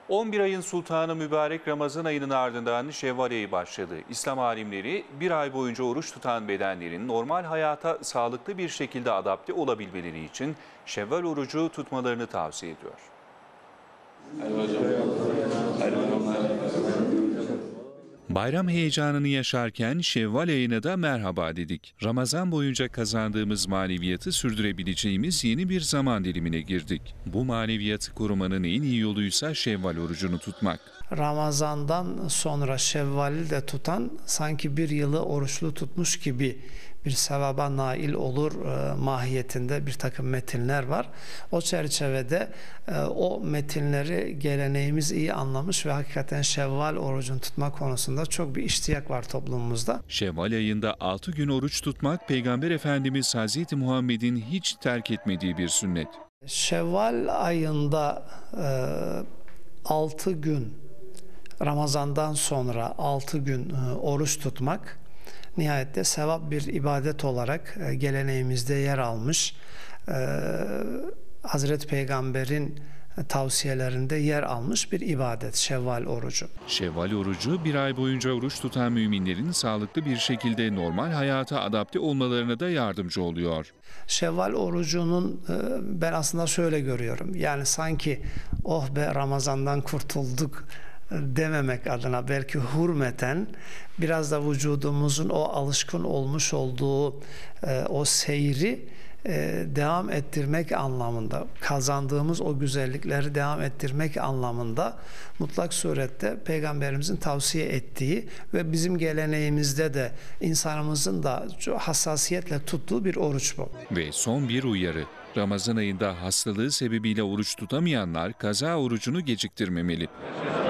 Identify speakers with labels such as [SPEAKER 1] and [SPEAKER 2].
[SPEAKER 1] 11 ayın sultanı mübarek Ramazan ayının ardından Şevval ayı başladı. İslam alimleri bir ay boyunca oruç tutan bedenlerin normal hayata sağlıklı bir şekilde adapte olabilmeleri için Şevval orucu tutmalarını tavsiye ediyor. Bayram heyecanını yaşarken Şevval ayına da merhaba dedik. Ramazan boyunca kazandığımız maneviyatı sürdürebileceğimiz yeni bir zaman dilimine girdik. Bu maneviyatı korumanın en iyi yoluysa Şevval orucunu tutmak.
[SPEAKER 2] Ramazan'dan sonra Şevval'i de tutan sanki bir yılı oruçlu tutmuş gibi bir sevaba nail olur mahiyetinde bir takım metinler var. O çerçevede o metinleri geleneğimiz iyi anlamış ve hakikaten Şevval orucunu tutma konusunda çok bir iştiyak var toplumumuzda.
[SPEAKER 1] Şevval ayında 6 gün oruç tutmak Peygamber Efendimiz Hazreti Muhammed'in hiç terk etmediği bir sünnet.
[SPEAKER 2] Şevval ayında 6 gün Ramazan'dan sonra 6 gün oruç tutmak nihayette sevap bir ibadet olarak geleneğimizde yer almış. Hazreti Peygamber'in tavsiyelerinde yer almış bir ibadet Şevval orucu.
[SPEAKER 1] Şevval orucu bir ay boyunca oruç tutan müminlerin sağlıklı bir şekilde normal hayata adapte olmalarına da yardımcı oluyor.
[SPEAKER 2] Şevval orucunun ben aslında şöyle görüyorum. Yani sanki oh be Ramazan'dan kurtulduk dememek adına belki hürmeten biraz da vücudumuzun o alışkın olmuş olduğu o seyri devam ettirmek anlamında, kazandığımız o güzellikleri devam ettirmek anlamında mutlak surette Peygamberimizin tavsiye ettiği ve bizim geleneğimizde de insanımızın da hassasiyetle tuttuğu bir oruç bu.
[SPEAKER 1] Ve son bir uyarı. Ramazan ayında hastalığı sebebiyle oruç tutamayanlar kaza orucunu geciktirmemeli.